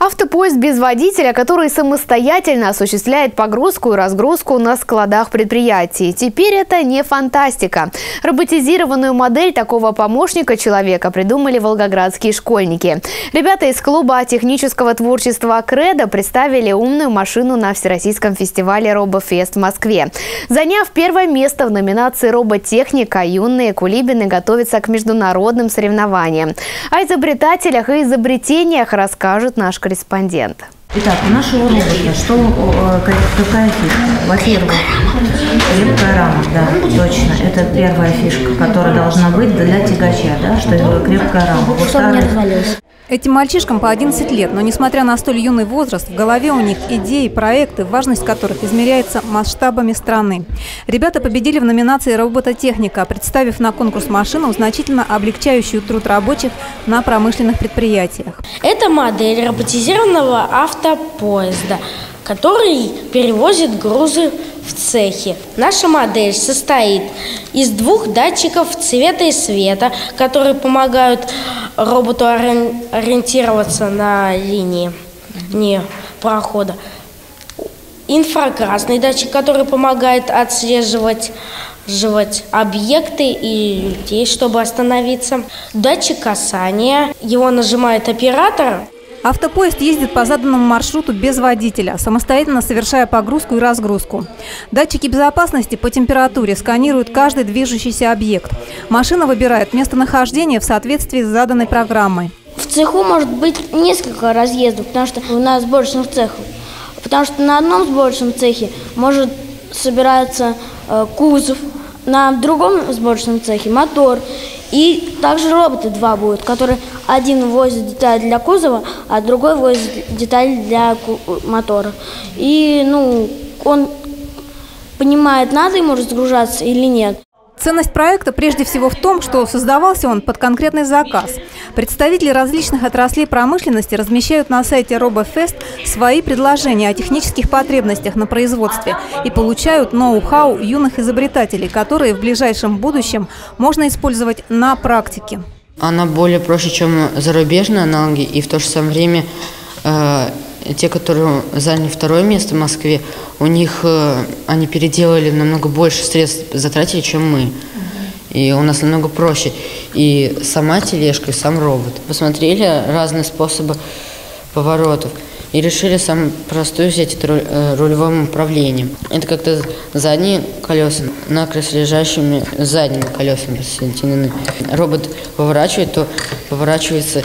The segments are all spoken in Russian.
Автопоезд без водителя, который самостоятельно осуществляет погрузку и разгрузку на складах предприятий. Теперь это не фантастика. Роботизированную модель такого помощника человека придумали волгоградские школьники. Ребята из клуба технического творчества «Кредо» представили умную машину на Всероссийском фестивале «Робофест» в Москве. Заняв первое место в номинации «Роботехника», юные кулибины готовятся к международным соревнованиям. О изобретателях и изобретениях расскажет наш корреспондент. Итак, у нашего робота какая фишка? Во-первых, крепкая рама, да, точно. Это первая фишка, которая должна быть для тягача, да, что это крепкая рама. Чтобы не развалилась. Этим мальчишкам по 11 лет, но несмотря на столь юный возраст, в голове у них идеи, проекты, важность которых измеряется масштабами страны. Ребята победили в номинации «Робототехника», представив на конкурс машину, значительно облегчающую труд рабочих на промышленных предприятиях. Это модель роботизированного автопоезда, который перевозит грузы в цехи. Наша модель состоит из 2 датчиков цвета и света, которые помогают роботу ориентироваться на линии прохода. Инфракрасный датчик, который помогает отслеживать объекты и людей, чтобы остановиться. Датчик касания, его нажимает оператор. Автопоезд ездит по заданному маршруту без водителя, самостоятельно совершая погрузку и разгрузку. Датчики безопасности по температуре сканируют каждый движущийся объект. Машина выбирает местонахождение в соответствии с заданной программой. В цеху может быть несколько разъездов, потому что у нас сборочных цехов. Потому что на одном сборочном цехе может собираться кузов, на другом сборочном цехе мотор. И также роботы 2 будут, которые один возит детали для кузова, а другой возит детали для мотора. И он понимает, надо ему разгружаться или нет. Ценность проекта прежде всего в том, что создавался он под конкретный заказ. Представители различных отраслей промышленности размещают на сайте Робофест свои предложения о технических потребностях на производстве и получают ноу-хау юных изобретателей, которые в ближайшем будущем можно использовать на практике. Она более проще, чем зарубежные аналоги, и в то же самое время те, которые заняли 2-е место в Москве, у них они переделали намного больше средств, затратили, чем мы. И у нас намного проще. И сама тележка, и сам робот. Посмотрели разные способы поворотов и решили самую простую взять, это рулевым управлением. Это как-то задние колеса накрест лежащими задними колесами соединены. Робот поворачивает, то поворачивается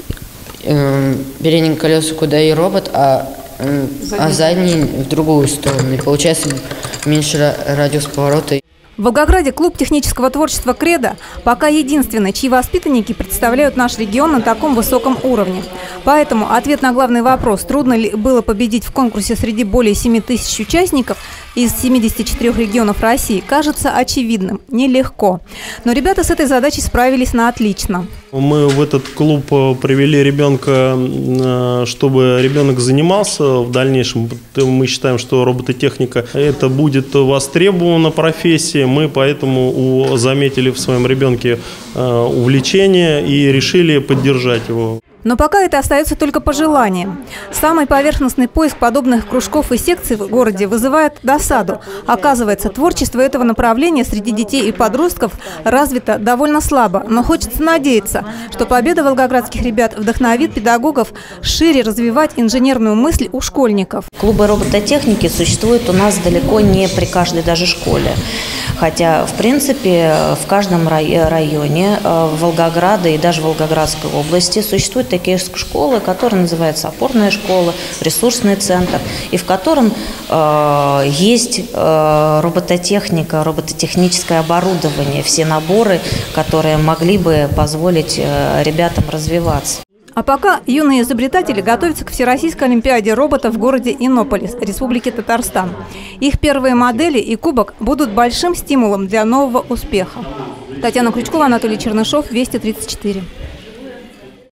передние колеса куда и робот, а задние в другую сторону. И получается меньше радиус поворота. В Волгограде клуб технического творчества «Кредо» пока единственный, чьи воспитанники представляют наш регион на таком высоком уровне. Поэтому ответ на главный вопрос, трудно ли было победить в конкурсе среди более 7 тысяч участников из 74 регионов России, кажется очевидным – нелегко. Но ребята с этой задачей справились на отлично. Мы в этот клуб привели ребенка, чтобы ребенок занимался в дальнейшем. Мы считаем, что робототехника – это будет востребована профессия. Мы поэтому заметили в своем ребенке увлечение и решили поддержать его. Но пока это остается только пожеланием. Самый поверхностный поиск подобных кружков и секций в городе вызывает досаду. Оказывается, творчество этого направления среди детей и подростков развито довольно слабо. Но хочется надеяться, что победа волгоградских ребят вдохновит педагогов шире развивать инженерную мысль у школьников. Клубы робототехники существуют у нас далеко не при каждой даже школе. Хотя, в принципе, в каждом районе Волгограда и даже Волгоградской области существуют такие школы, которые называются опорная школа, ресурсный центр, и в котором есть робототехника, робототехническое оборудование, все наборы, которые могли бы позволить ребятам развиваться. А пока юные изобретатели готовятся к Всероссийской олимпиаде роботов в городе Иннополис, Республики Татарстан. Их первые модели и кубок будут большим стимулом для нового успеха. Татьяна Крючкова, Анатолий Чернышов, Вести 34.